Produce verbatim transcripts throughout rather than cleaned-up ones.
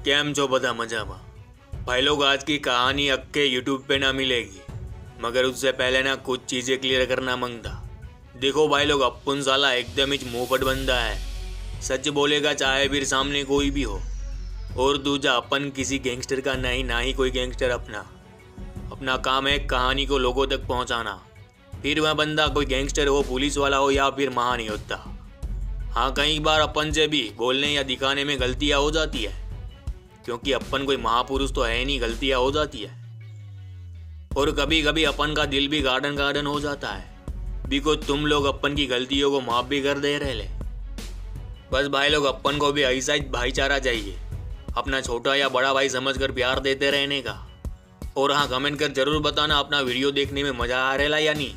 કેમ છો બધા મજામાં? भाई लोग आज की कहानी अक्के यूट्यूब पे ना मिलेगी, मगर उससे पहले ना कुछ चीज़ें क्लियर करना मांगता। देखो भाई लोग, अपुन साला एकदम ही मुंहफट बंदा है, सच बोलेगा चाहे फिर सामने कोई भी हो। और दूजा, अपन किसी गैंगस्टर का नहीं, ना ही कोई गैंगस्टर अपना अपना काम है कहानी को लोगों तक पहुंचाना। फिर वह बंदा कोई गैंगस्टर हो, पुलिस वाला हो या फिर महान योद्धा। हाँ, कई बार अपन से भी बोलने या दिखाने में गलतियाँ हो जाती है, क्योंकि अपन कोई महापुरुष तो है नहीं, गलतियाँ हो जाती है। और कभी कभी अपन का दिल भी गार्डन गार्डन हो जाता है, बिको तुम लोग अपन की गलतियों को माफ भी कर दे रहे ले। बस भाई लोग, अपन को भी ऐसा ही भाईचारा चाहिए, अपना छोटा या बड़ा भाई समझकर प्यार देते रहने का। और हाँ, कमेंट कर जरूर बताना अपना वीडियो देखने में मजा आ रहा या नहीं।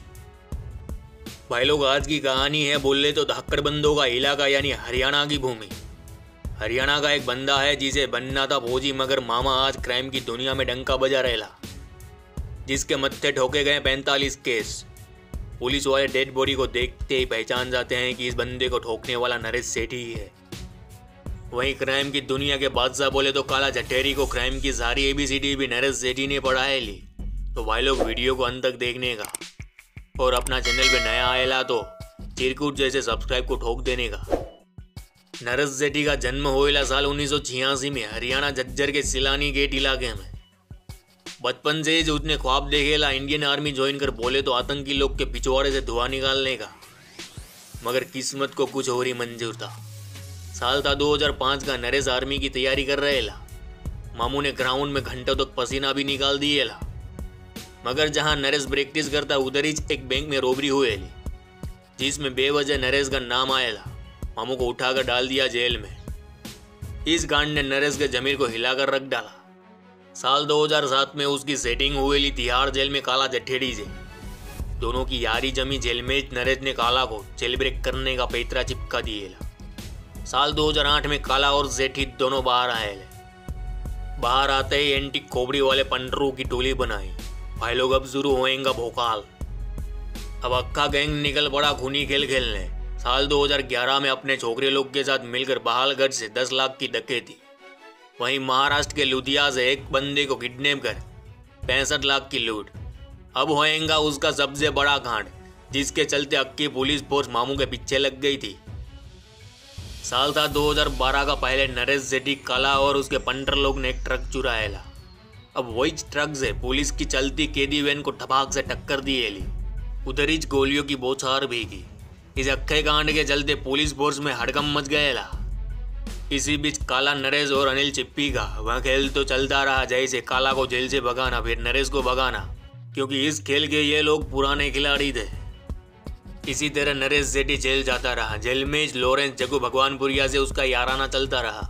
भाई लोग, आज की कहानी है बोले तो धाकड़ बंदों का इलाका, यानी हरियाणा की भूमि। हरियाणा का एक बंदा है जिसे बनना था फौजी, मगर मामा आज क्राइम की दुनिया में डंका बजा रहेला, जिसके मत्थे ठोके गए पैंतालीस केस। पुलिस वाले डेड बॉडी को देखते ही पहचान जाते हैं कि इस बंदे को ठोकने वाला नरेश सेठी ही है। वहीं क्राइम की दुनिया के बादशाह बोले तो काला जठेरी को क्राइम की सारी एबीसीडी भी नरेश सेठी ने पढ़ाए ली। तो भाई लोग, वीडियो को अंत तक देखने का, और अपना चैनल पे नया आएला तो चिरकुट जैसे सब्सक्राइब को ठोक देने का। नरेश सेठी का जन्म होएला साल उन्नीस सौ छियासी में हरियाणा झज्जर के सिलानी गेट इलाके में। बचपन से ही उसने ख्वाब देखेला इंडियन आर्मी ज्वाइन कर बोले तो आतंकी लोग के पिछवाड़े से धुआं निकालने का, मगर किस्मत को कुछ और ही मंजूर था। साल था दो हज़ार पाँच का, नरेश आर्मी की तैयारी कर रहे ला। मामू ने ग्राउंड में घंटों तक पसीना भी निकाल दिए ला, मगर जहां नरेश प्रैक्टिस करता उधर ही एक बैंक में रोबरी हुई, जिसमें बेवजह नरेश का नाम आएला। मामू को उठाकर डाल दिया जेल में। इस कांड ने नरेश के जमीर को हिलाकर रख डाला। साल दो हज़ार सात में उसकी सेटिंग हुई तिहाड़ जेल में काला जठेड़ी से। दोनों की यारी जमी जेल में नरेश ने काला को जेल ब्रेक करने का पैतरा चिपका दिएला। साल दो हज़ार आठ में काला और सेठी दोनों बाहर आए। बाहर आते ही एंटी खोपड़ी वाले पंडरों की टोली बनाई। भाई लोग, अब शुरू होएगा भोकाल। अब अक्का गैंग निकल पड़ा खूनी खेल खेलने। साल दो हज़ार ग्यारह में अपने छोकरे लोग के साथ मिलकर बहालगढ़ से दस लाख की डकैती। वहीं महाराष्ट्र के लुधिया से एक बंदे को किडनैप कर पैंसठ लाख की लूट। अब होएगा उसका सबसे बड़ा कांड, जिसके चलते अक्की पुलिस फोर्स मामू के पीछे लग गई थी। साल था दो हज़ार बारह का। पहले नरेश सेठी, काला और उसके पंडर लोग ने एक ट्रक चुराएला। अब वही ट्रक से पुलिस की चलती कैदी वैन को ठपाक से टक्कर दी ली। उधर ही गोलियों की बौछार भी की। इस अक्खे कांड के चलते पुलिस फोर्स में हड़कम मच गया। इसी बीच काला, नरेश और अनिल चिप्पी का वह खेल तो चलता रहा, जैसे काला को जेल से भगाना, फिर नरेश को भगाना, क्योंकि इस खेल के ये लोग पुराने खिलाड़ी थे। इसी तरह नरेश सेठी जेल जाता रहा। जेल में लॉरेंस जग्गू भगवानपुरिया से उसका याराना चलता रहा।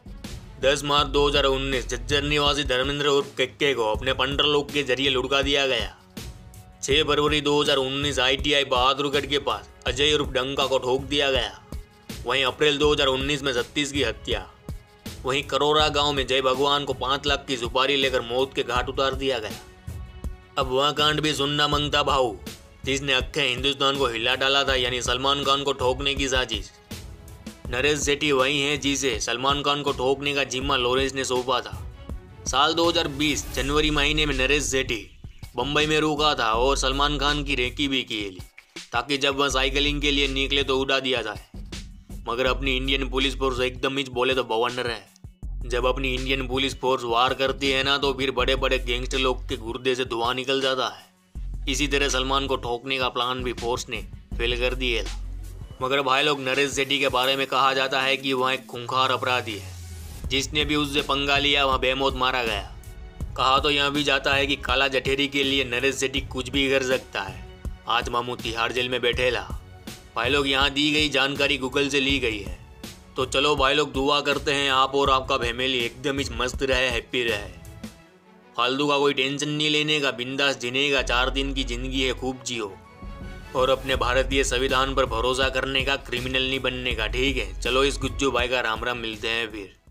दस मार्च दो हज़ार उन्नीस झज्जर निवासी धर्मेंद्र उर्फ केके को अपने पंडर लोग के जरिए लुढ़का दिया गया। छह फरवरी दो हज़ार उन्नीस आईटीआई बहादुरगढ़ के पास अजय उर्फ डंका को ठोक दिया गया। वहीं अप्रैल दो हज़ार उन्नीस में सत्तीस की हत्या। वहीं करोरा गांव में जय भगवान को पाँच लाख की सुपारी लेकर मौत के घाट उतार दिया गया। अब वह कांड भी सुनना मांगता भाऊ, जिसने अक्खे हिंदुस्तान को हिला डाला था, यानी सलमान खान को ठोकने की साजिश। नरेश सेठी वही है जिसे सलमान खान को ठोकने का जिम्मा लॉरेंस ने सौंपा था। साल दो हज़ार बीस जनवरी महीने में नरेश सेठी बम्बई में रुका था और सलमान खान की रेकी भी की, ताकि जब वह साइकिलिंग के लिए निकले तो उड़ा दिया जाए। मगर अपनी इंडियन पुलिस फोर्स एकदम ही बोले तो बवंडर है। जब अपनी इंडियन पुलिस फोर्स वार करती है ना, तो फिर बड़े बड़े गैंगस्टर लोग के गुर्दे से धुआं निकल जाता है। इसी तरह सलमान को ठोकने का प्लान भी फोर्स ने फेल कर दिया। मगर भाई लोग, नरेश सेठी के बारे में कहा जाता है कि वह एक खूंखार अपराधी है। जिसने भी उससे पंगा लिया वह बेमौत मारा गया। कहा तो यह भी जाता है कि काला जठेरी के लिए नरेश सेठी कुछ भी कर सकता है। आज मामू तिहाड़ जेल में बैठेला। भाई लोग, यहाँ दी गई जानकारी गूगल से ली गई है। तो चलो भाई लोग, दुआ करते हैं आप और आपका फैमिली एकदम ही मस्त रहे, हैप्पी रहे। फालतू का कोई टेंशन नहीं लेने का, बिंदास जीने का। चार दिन की जिंदगी है, खूब जियो। और अपने भारतीय संविधान पर भरोसा करने का, क्रिमिनल नहीं बनने का, ठीक है। चलो इस गुज्जू भाई का राम राम, मिलते हैं फिर।